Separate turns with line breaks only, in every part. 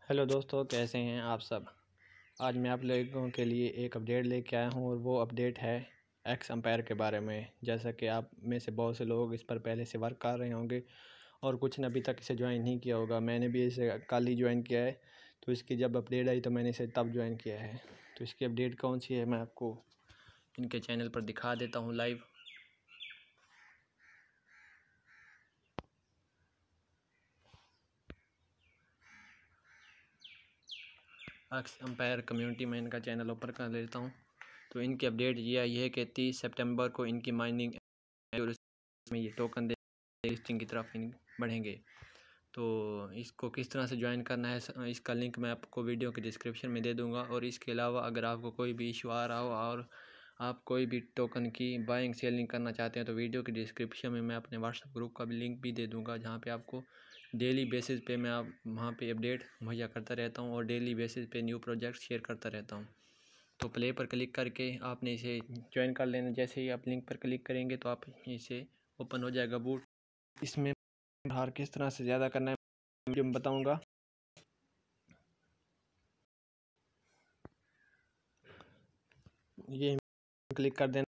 Hello दोस्तों, कैसे हैं आप सब। आज मैं आप लोगों के लिए एक अपडेट लेके आया हूँ और वो अपडेट है एक्स एम्पायर के बारे में। जैसा कि आप में से बहुत से लोग इस पर पहले से वर्क कर रहे होंगे और कुछ ने अभी तक इसे ज्वाइन नहीं किया होगा। मैंने भी इसे कल ही ज्वाइन किया है, तो इसकी जब अपडेट आई तो मैंने इसे तब ज्वाइन किया है। तो इसकी अपडेट कौन सी है मैं आपको इनके चैनल पर दिखा देता हूँ लाइव। एक्स एम्पायर कम्युनिटी में इनका चैनल ओपन कर लेता हूँ। तो इनकी अपडेट ये आई है कि 30 सितंबर को इनकी माइनिंग में ये टोकन लिस्टिंग की तरफ बढ़ेंगे। तो इसको किस तरह से ज्वाइन करना है, इसका लिंक मैं आपको वीडियो के डिस्क्रिप्शन में दे दूंगा। और इसके अलावा अगर आपको कोई भी इशू आ रहा हो और आप कोई भी टोकन की बाइंग सेलिंग करना चाहते हैं तो वीडियो के डिस्क्रिप्शन में मैं अपने व्हाट्सएप ग्रुप का भी लिंक भी दे दूंगा, जहां पे आपको डेली बेसिस पे मैं वहां पे अपडेट मुहैया करता रहता हूं और डेली बेसिस पे न्यू प्रोजेक्ट शेयर करता रहता हूं। तो प्ले पर क्लिक करके आपने इसे ज्वाइन कर लेना। जैसे ही आप लिंक पर क्लिक करेंगे तो आप इसे ओपन हो जाएगा बूट। इसमें बाहर किस तरह से ज़्यादा करना है वीडियो में बताऊंगा। ये क्लिक कर देना।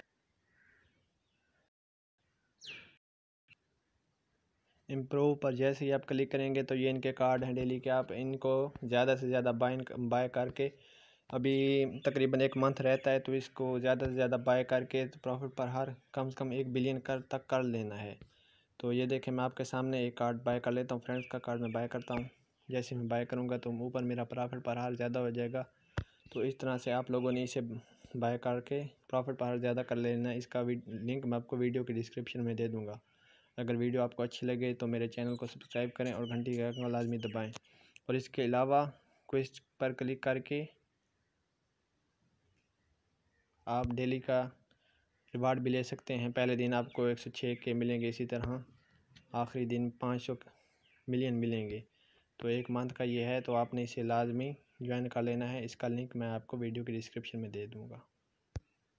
इम्प्रूव पर जैसे ही आप क्लिक करेंगे तो ये इनके कार्ड हैं डेली के। आप इनको ज़्यादा से ज़्यादा बाय करके, अभी तकरीबन 1 मंथ रहता है, तो इसको ज़्यादा से ज़्यादा बाय करके तो प्रॉफिट पर हर कम से कम 1 बिलियन तक कर लेना है। तो ये देखें, मैं आपके सामने एक कार्ड बाय कर लेता हूँ। फ्रेंड्स का कार्ड मैं बाय करता हूँ। जैसे मैं बाय करूँगा तो ऊपर मेरा प्रॉफिट पर हार ज़्यादा हो जाएगा। तो इस तरह से आप लोगों ने इसे बाय करके प्रॉफिट पर हार ज़्यादा कर लेना। इसका लिंक मैं आपको वीडियो के डिस्क्रिप्शन में दे दूँगा। अगर वीडियो आपको अच्छी लगे तो मेरे चैनल को सब्सक्राइब करें और घंटी का आइकन लाजमी दबाएँ। और इसके अलावा क्विज पर क्लिक करके आप डेली का रिवार्ड भी ले सकते हैं। पहले दिन आपको 106 के मिलेंगे, इसी तरह आखिरी दिन 500 मिलियन मिलेंगे। तो 1 मंथ का ये है, तो आपने इसे लाजमी ज्वाइन कर लेना है। इसका लिंक मैं आपको वीडियो के डिस्क्रिप्शन में दे दूँगा।